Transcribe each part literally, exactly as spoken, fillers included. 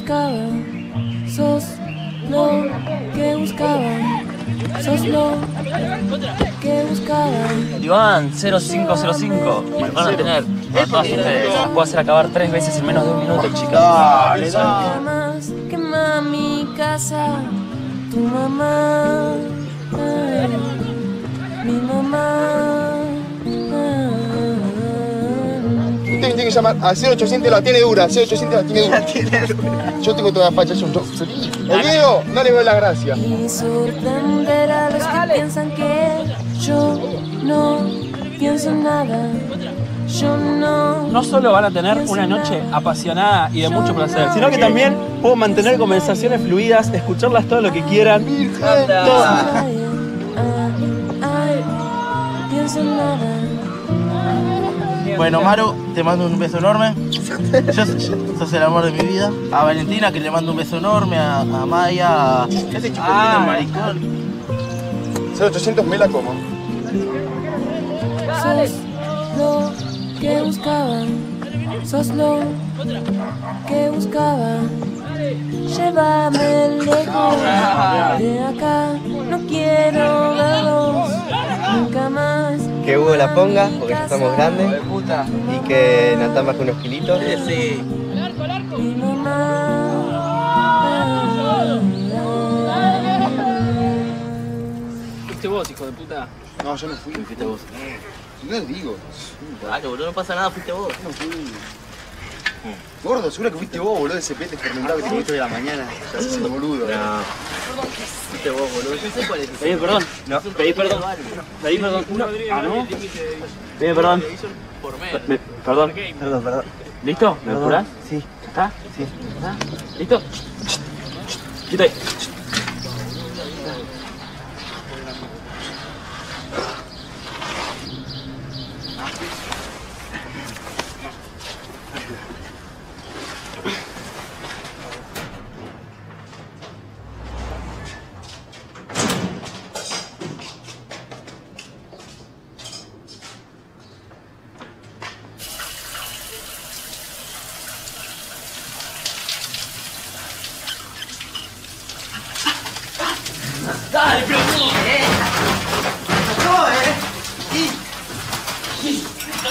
buscaba, sos lo que buscaba, sos lo que buscaba. Iván, cero cinco cero cinco. Me van a tener a todas ustedes. Las puedo hacer acabar tres veces en menos de un minuto, chicas. Dale, dale. Más quema mi casa, tu mamá, ay, mi mamá. Usted tiene que llamar a cero ochocientos, la tiene dura, cero ochocientos la tiene dura. La tiene dura. Yo tengo toda la facha, yo, yo. El video no le veo la gracia. Y sorprender a los que piensan que yo no pienso en nada. Yo no. No solo van a tener una noche apasionada y de mucho placer, sino que también puedo mantener conversaciones fluidas, escucharlas todo lo que quieran. Todo. Pienso en nada. Bueno, Maru, te mando un beso enorme. Yo, sos el amor de mi vida. A Valentina, que le mando un beso enorme. A, a Maya. A... ¿Qué hace Chupetito, ah, maricón? cero ochocientos me la como. Sos lo que buscaba. Sos lo que buscaba. Llévame lejos de acá. No quiero verlos nunca más. Que Hugo la ponga, porque ya estamos grandes. Y que Natán baje unos kilitos. Sí. Mi mamá. Fuiste vos, hijo de puta. No, yo no fui. Fuiste vos. No lo digo. Dale, boludo, no pasa nada, fuiste vos. No fui. Gordo, seguro que fuiste vos, boludo, ese pete fermentado que te comiste hoy a la mañana. Estás haciendo boludo. No. Fuiste vos, boludo. Yo sé cuál es. Pedí perdón. No. Pedí perdón. Pedí perdón. Ah, ¿no? Pedí perdón. Me- Perdón. Perdón, perdón. ¿Listo? ¿Me lo jurás? Sí. ¿Está? Sí. ¿Está? ¿Listo? Quita ahí. Dale, pelotudo. Eh. No, eh. Y... y...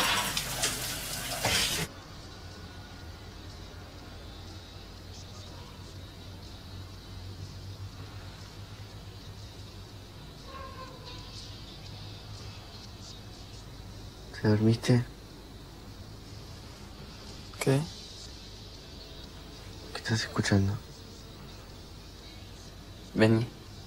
¿Te dormiste? ¿Qué? ¿Qué estás escuchando? Vení.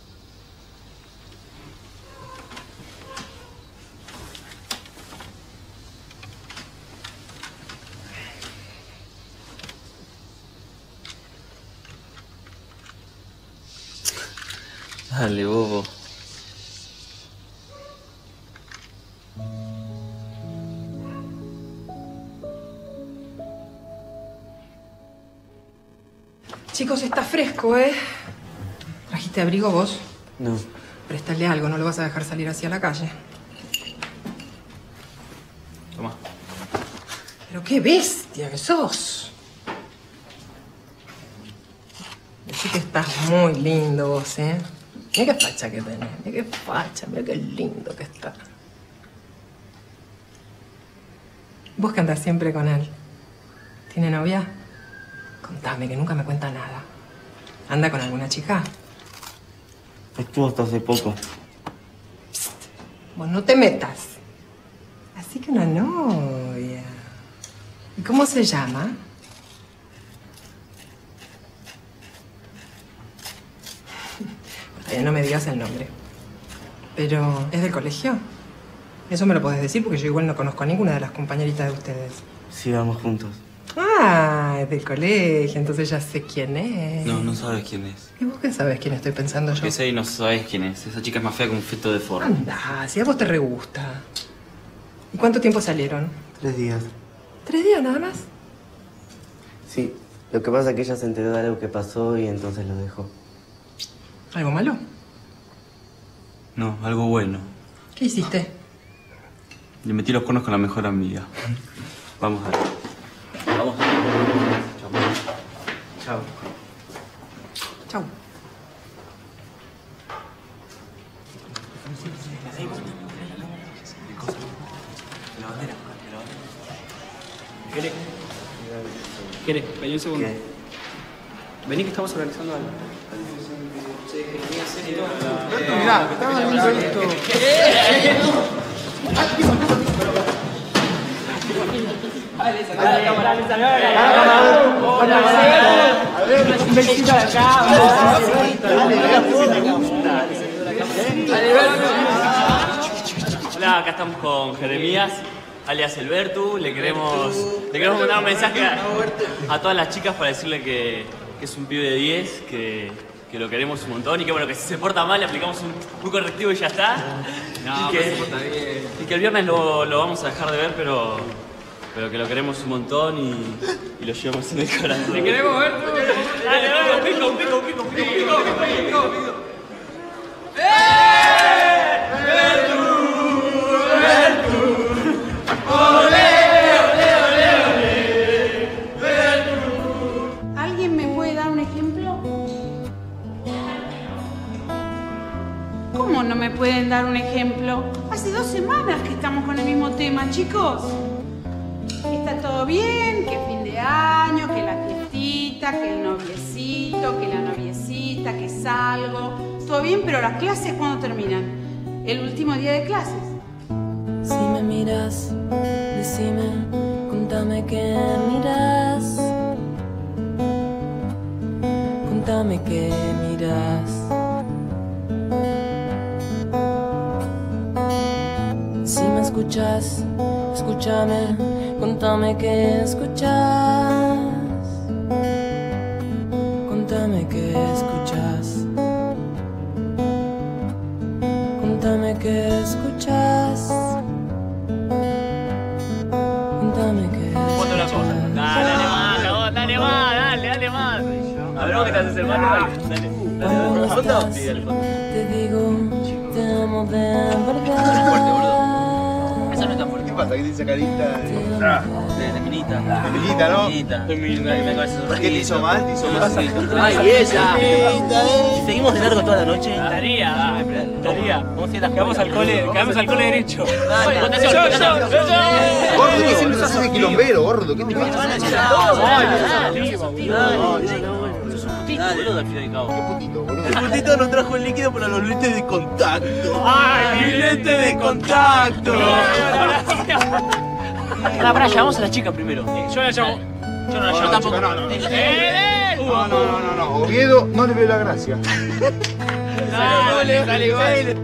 Dale, bobo. Chicos, está fresco, ¿eh? ¿Trajiste abrigo vos? No. Préstale algo, no lo vas a dejar salir hacia la calle. Toma. Pero qué bestia que sos. Decí que estás muy lindo vos, ¿eh? Mira qué facha que tenés, mira qué facha, mira qué lindo que está. Vos que andás siempre con él. ¿Tiene novia? Contame, que nunca me cuenta nada. ¿Anda con alguna chica? Estuvo hasta hace poco. Psst, vos no te metas. Así que una novia. ¿Y cómo se llama? Todavía no me digas el nombre. Pero, ¿es del colegio? Eso me lo podés decir porque yo igual no conozco a ninguna de las compañeritas de ustedes. Sí, vamos juntos. Ah, es del colegio, entonces ya sé quién es. No, no sabes quién es. ¿Y vos qué sabes quién estoy pensando yo? ¿Qué sé y no sabes quién es? Esa chica es más fea que un feto de forma. Anda, si a vos te re gusta. ¿Y cuánto tiempo salieron? Tres días. ¿Tres días nada más? Sí. Lo que pasa es que ella se enteró de algo que pasó y entonces lo dejó. ¿Algo malo? No, algo bueno. ¿Qué hiciste? Le metí los cuernos con la mejor amiga. Vamos a ver. Vamos. Chao. Chao. Chau. ¿Querés? ¿Querés? Vení un segundo. ¿Qué? Vení que estamos organizando algo. Mirá, estaba en un proyecto. Hola, acá estamos con Jeremías, alias El Bertu. Le queremos, le queremos mandar un mensaje a, a todas las chicas para decirle que, que es un pibe de diez, que, que lo queremos un montón y que bueno, que si se porta mal le aplicamos un, un correctivo y ya está. No, y, que, se porta bien. Y que el viernes lo, lo vamos a dejar de ver, pero, pero que lo queremos un montón y, y lo llevamos en el corazón. ¡Te queremos ver! ¡Dale, dale! ¡Pico, pico, pico, pico, pico, pico, pico! ¿Alguien me puede dar un ejemplo? ¿Cómo no me pueden dar un ejemplo? Hace dos semanas que estamos con el mismo tema, chicos. Está todo bien, que fin de año, que la fiestita, que el noviecito, que la noviecita, que salgo. Todo bien, pero las clases, ¿cuándo terminan? El último día de clases. Si me miras, decime, contame que miras. Contame que miras. Si me escuchas, escúchame, contame que escuchas. Contame que escuchas. Contame que escuchas. Contame que escuchas. Dale, dale más, cagón, dale más, dale, dale más. A ver, vos que te haces el mano, dale, dale. Cuando no ¿Fondo? estás, Sí, dale, fondo. te digo, te amo de verdad. Esa no está fuerte. ¿Qué pasa? ¿Qué tiene esa carita? De, de minita. De minita, ¿no? Minita. De minita. Me cabe ¿Qué te hizo mal? ¿Te hizo mal? ¡Ay, ella! ¿Y seguimos de largo toda la noche? Estaría, estaría. ¿Cómo se las Quedamos al cole, quedamos al cole derecho. Votación, votación. Gordo, ¿qué siempre sos de quilombero, gordo? ¿Qué te pasa? Dale, boludo, al fin y al cabo. Qué putito, boludo. El putito nos trajo el líquido para los lentes de contacto. ¡Ay, mi lente de contacto! Pará, pará, llamamos a la chica primero. Yo la llamo. Yo no la llamo tampoco. No, no, no. ¡Eh! No, no, no, no, no. Oviedo, no le veo la gracia. Dale, dale, dale.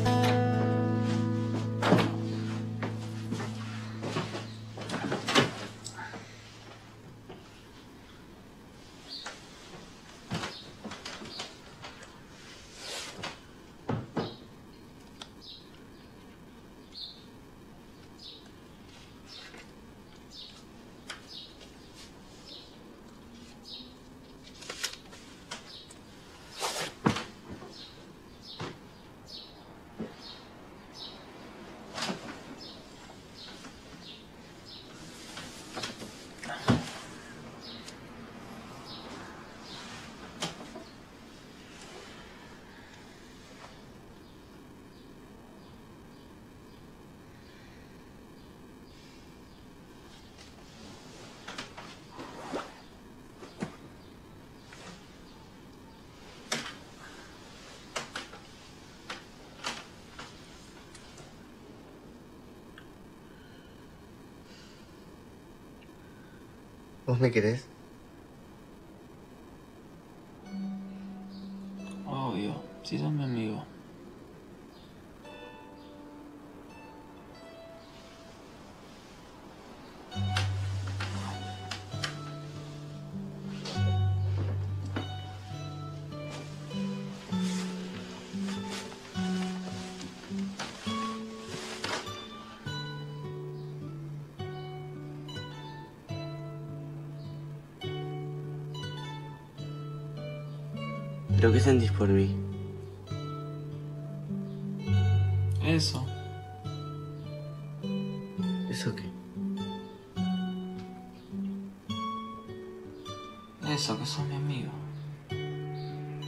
¿Vos me querés? Obvio, si sos mi amigo. ¿Pero qué sentís por mí? Eso. ¿Eso qué? Eso, que sos mi amigo.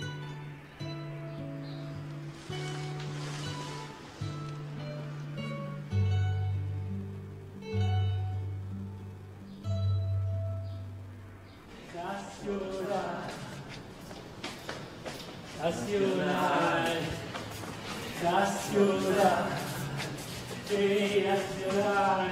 Nacional, nacional, sí, nacional.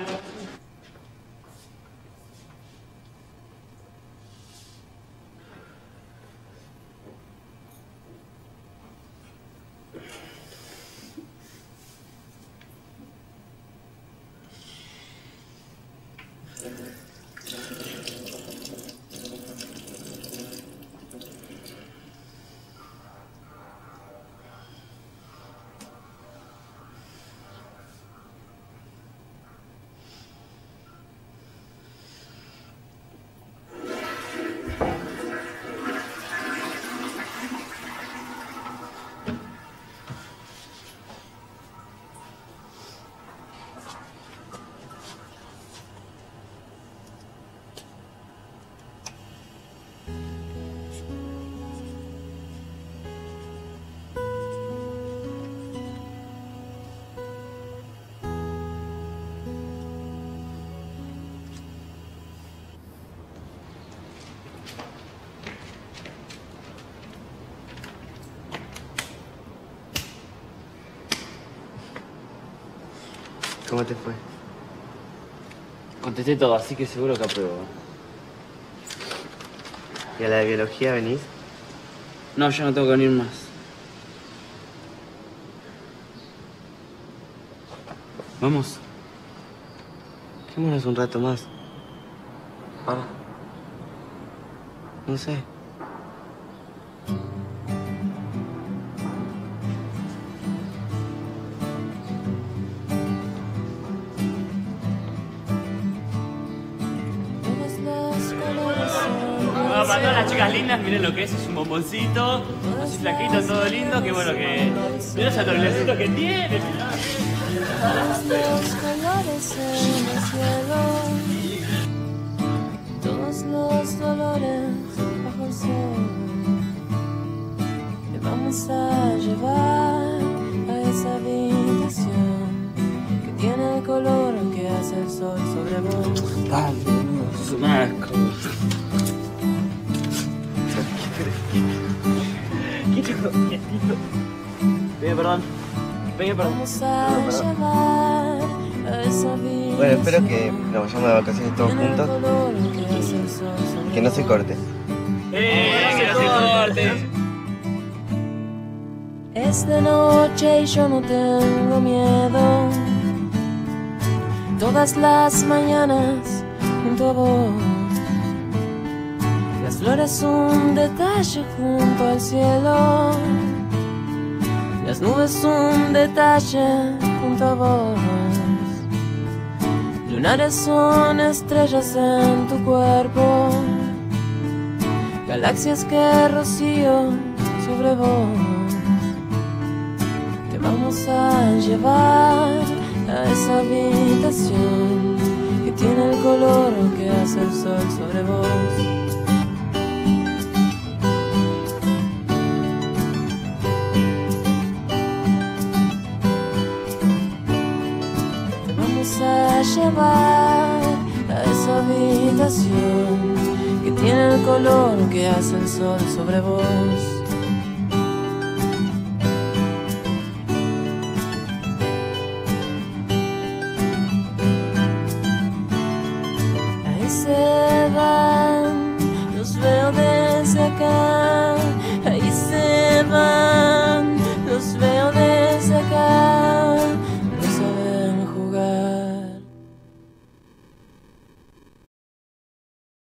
¿Cómo te fue? Contesté todo, así que seguro que apruebo. ¿Y a la de biología venís? No, yo no tengo que venir más. ¿Vamos? Quedémonos un rato más. ¿Para? No sé. Bueno, para todas las chicas lindas, miren lo que es, es un bomboncito, así flaquito, todo lindo, que bueno que... Miren ese atornillecito que tiene. Todos los colores en el cielo, todos los dolores bajo el sol. Te vamos a llevar a esa habitación que tiene el color que hace el sol sobre vos. Dale, no, es un asco. Pegue, perdón. Pegue, perdón. Vamos a llevar a esa habitación. Bueno, espero que nos vayamos de vacaciones todos juntos. Que no se corte. ¡Eh! ¡Que no se corte! Es de noche y yo no tengo miedo. Todas las mañanas junto a vos. Las flores un detalle junto al cielo. Las nubes un detalle junto a vos. Lunares son estrellas en tu cuerpo. Galaxias que rocío sobre vos. Te vamos a llevar a esa habitación que tiene el color que hace el sol sobre vos. A llevar a esa habitación que tiene el color que hace el sol sobre vos. Ahí se van, los veo de